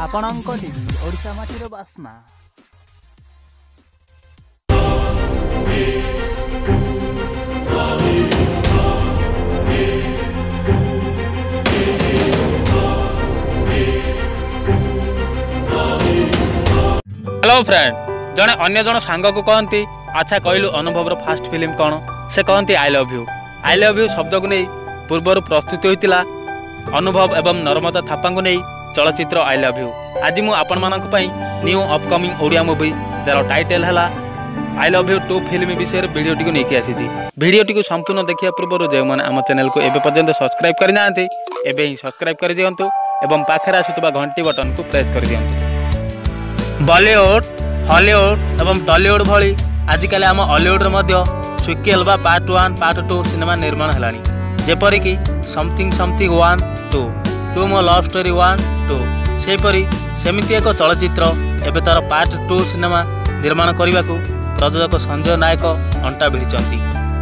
ଆପଣଙ୍କ ଟିଭି ଓଡ଼ିଶା ମାଟିର ବାସ୍ନା। हेलो फ्रेंड, जड़े अन्य जन सांग को कहती अच्छा कहलु अनुभव फास्ट फिल्म कौन से कहती आई लव यू शब्द को नहीं पूर्वर प्रस्तुत होता अनुभव एवं नर्मदा थापा को नहीं चलचित्र आई लव यू। आज मुझे आपण मानक न्यू अपकमिंग ओडिया मूवी तार टाइटल है आई लव यू 2 फिल्म विषय वीडियोटी को लेकिन आसी वीडियोटी को संपूर्ण देखा पूर्व जो मैंने आम चैनल को एवं पर्यंत सब्सक्राइब करना एवं ही सब्सक्राइब कर दिंतु एवं पाखे आसुवा घंटी बटन को प्रेस कर दिंतु। बॉलीवुड हॉलीवुड एवं टॉलीवुड भली आजिकल आम हॉलीवुड सिक्वेल बा पार्ट 1 पार्ट 2 सिनेमा निर्माण है जेपरिक समथिंग समथिंग 1 2 टू मो लव स्टोरी 1 2 सेपरी सेमिति एक चलचित्र एवं तार पार्ट 2 सिनेमा निर्माण करने को प्रयोजक संजय नायक अंटा भिड़ी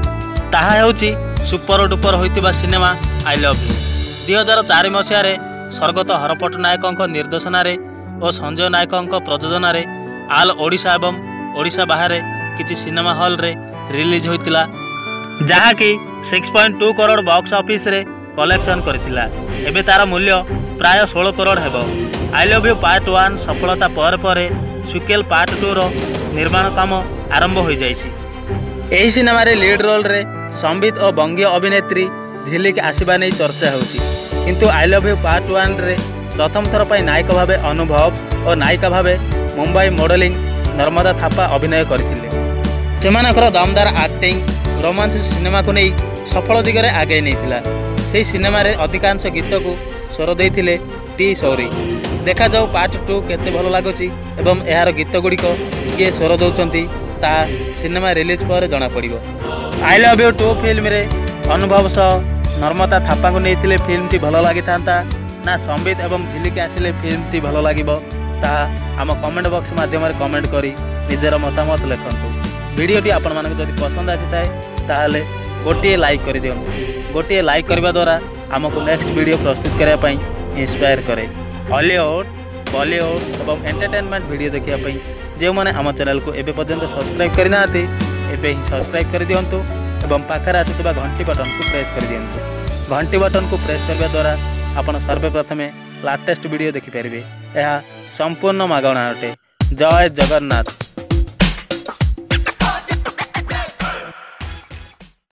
ताहा हेउची सुपर डुपर होइतिबा सिनेमा आई लव यू 2004 मसीह स्वर्गत हर पट्टनायक निर्देशन और संजय नायक प्रयोजन आल ओडिशा एवं ओडिशा बाहर किसी सिनेमा हॉल रे रिलीज होइतिला जहाँकि 6.2 करोड़ बॉक्स ऑफिस रे कलेक्शन करथिला। एबे तार मूल्य प्राय 16 करोड़ हेबो। आई लव यू पार्ट 1 सफलता पर सिक्वेल पार्ट 2 रो निर्माण काम आरंभ हो जाइछि। एही सिनेमा रे लीड रोल रे संबित और बंगीय अभिनेत्री झिलिक आसीबा नै चर्चा होछि किंतु आई लव यू पार्ट 1 रे प्रथम थर पर नायक भावे अनुभव और नायिका भावे मुंबई मॉडलिंग नर्मदा थापा अभिनय करथिले। सेमानकर दमदार एक्टिंग रोमांस सिनेमा को नहीं सफल दिगरे आगे नहीं से सिनेमा रे अधिकांश गीत को स्वर देइथिले टी सौरी। देखा जाऊ पार्ट 2 केते भल लागुची एवं यार गीत गुड़िक किए स्वर दौरान ता सिनेमा रिलीज पर जना पड़िबो। आई लव यू 2 फिल्म रे अनुभव सह नर्मदा थापा को नहीं फिल्म टी भल लगी था ना संबित एवं झिलिक आसिले फिल्म टी भल लगिबो ताहा आम कमेंट बॉक्स माध्यम कमेंट करी निजर मतामत लिखंतु। वीडियोटी आपण मानक जदि पसंद आसी थाए ताहले गोटे लाइक कर दियंतु। गोटे लाइक करबा द्वारा आमको नेक्स्ट वीडियो प्रस्तुत करने पई इंस्पायर करे। हॉलीवुड बॉलीवुड एवं एंटरटेनमेंट वीडियो देखिया पई जे माने आम चैनल को एबे पर्यंत सब्सक्राइब करना एबे ही सब्सक्राइब कर दियंतु एवं पाखरे आसुवा घंटी बटन को प्रेस कर दियंतु। घंटी बटन को प्रेस करबा द्वारा आपण सर्वप्रथमे लाटेस्ट वीडियो देखि पारिबे। यह संपूर्ण मागणा अटे। जय जगन्नाथ।